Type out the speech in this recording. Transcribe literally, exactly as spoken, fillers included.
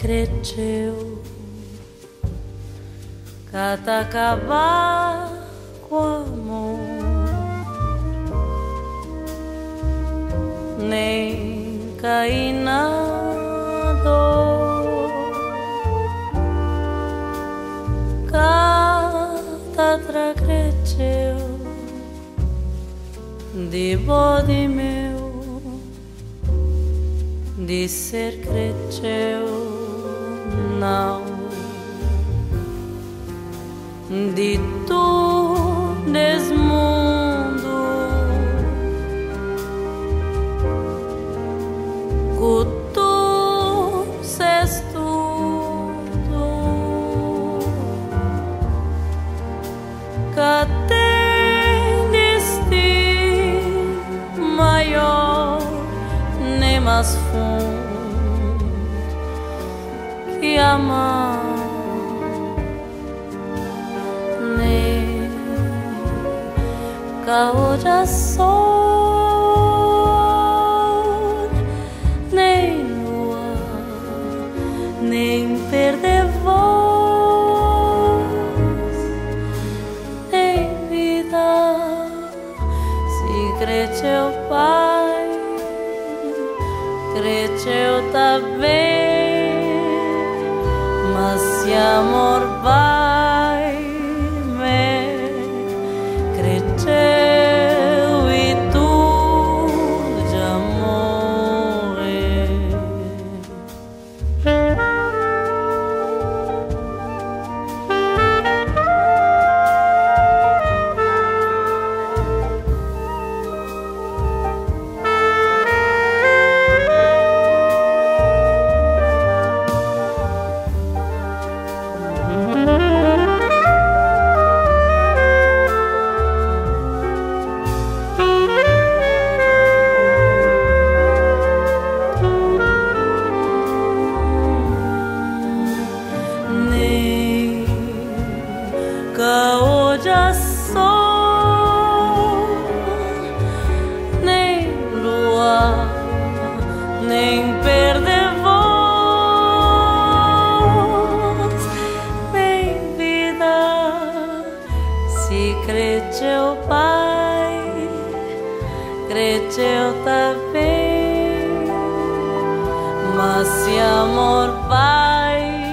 cresceu, cata acabar com amor, nem cair na dor, cata tra cresceu, de bode meu, de ser cresceu, não, de tu nesse mundo, que tu ses tudo, que tem destino maior, nem mais fundo que amar. Coração, nem lua, nem perder voz, nem vida. Se cresceu pai, cresceu também, mas se amor vai me cresceu. Hoje sol, nem lua, nem perder voz, nem vida. Se cresceu pai, cresceu também, mas se amor vai